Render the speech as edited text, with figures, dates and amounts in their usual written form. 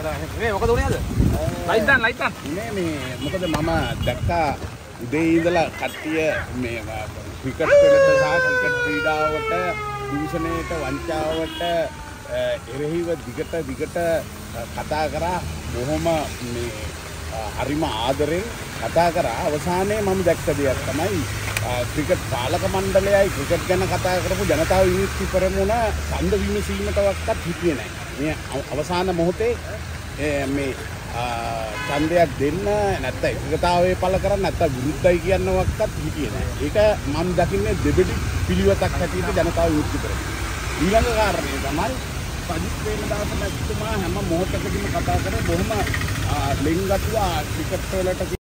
මේ මොකද උනේ අද? ලයිට් දාන්න. මේ මොකද මම දැක්කා උදේ ඉඳලා කට්ටිය මේ ක්‍රිකට් වලට සහ ක්‍රිකට් ක්‍රීඩාවට දූෂණයට වංචාවට එරෙහිව දිගට කතා කරා බොහොම මේ හරිම ආදරෙන් කතා කරා අවසානයේ මම දැක්ක දෙයක් තමයි ක්‍රිකට් පාලක මණ්ඩලයයි ක්‍රිකට් ගැන කතා කරපු ජනතාව විමුක්ති පෙරමුණ ඡන්ද විමසීමටවත් හිටියේ නැහැ. මේ අවසාන මොහොතේ මේ ඡන්දයක් දෙන්න නැත්නම් එකගතාවයේ පළ කරන්න නැත්නම් විරුද්ධයි කියනවක්වත් හිටියේ නැහැ. ඒක මම දකින්නේ දෙබෙඩි පිළිවෙතක් හැටියට ජනතාව විමුක්ති පෙරමුණ. ඊළඟ කාරණේ තමයි සජිත් ප්‍රේමදාස මැතිතුමා හැම මොහොතකදීම කතා කරේ බොහොම ලිංගත්ව ක්‍රිකට් වලට